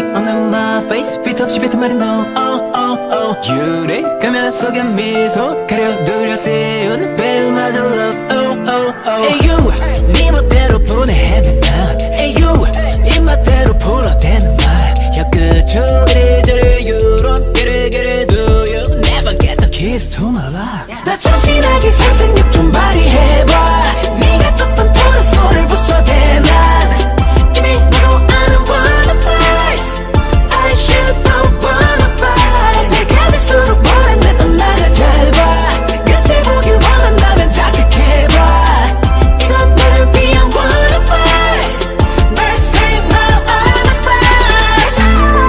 없는 my face 빛 없이 뱉은 말이 no oh oh oh 유리 가면 속에 미소 가려두려 세운 배우마저 lost oh oh oh Hey you 네 멋대로 분해해낸 난 Hey you 입맛대로 불어대는 말야 그저 이리저리 you don't get it do you never get the keys to my life 나 정신하게 상상력 좀 발휘해봐 네가 쫓던 토르소를 부숴대 난 이미 너로 아는 wanna place I should don't wanna place 내가 될수록 원하는 넌 나가 잘봐 끝을 보길 원한다면 자극해봐 이건 너를 위한 wanna place Let's take my other place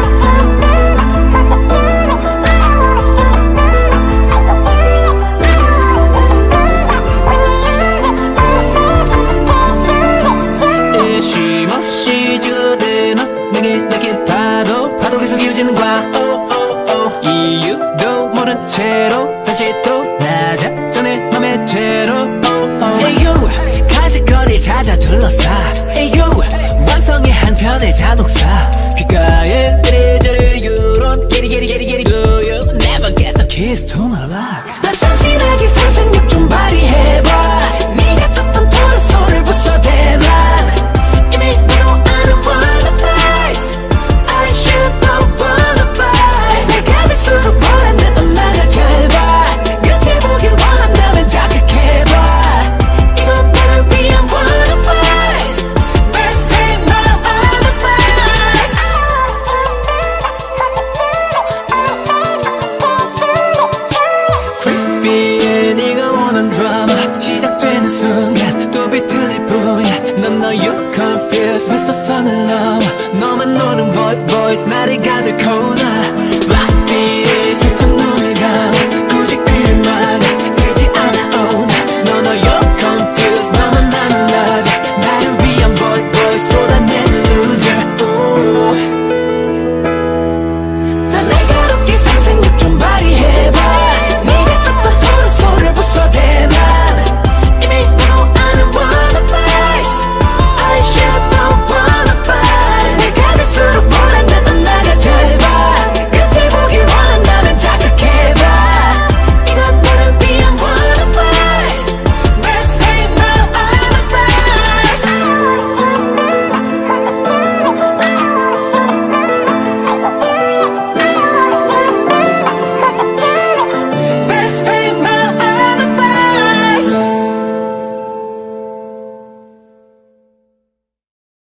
쉼없이 지어대는 내게 파도 계속 이어지는 과 이유도 모른 채로 다시 또 낮아져 내 맘의 채로 Hey you 간식거리 찾아 둘러싸 Hey you 완성의 한편의 잔혹사 귓가에 이리저리 You don't get it do you never get the keys to my life 나 정신하게 상상력 좀 발휘해봐 네가 쫓던 토르소를 부숴대 난 이미 너로 아는 wanna place I should don't wanna place 내가 될수록 원하는 넌 나가 잘봐 끝을 보길 원한다면 자극해봐 이건 너를 위한 wanna place Let's take my other place Creepy해 네가 원한 드라마 시작되는 순간 또 비틀릴 뿐이야 넌 you're confused 왜 또 선을 넘어 너만 노는 voice 나를 가득 코나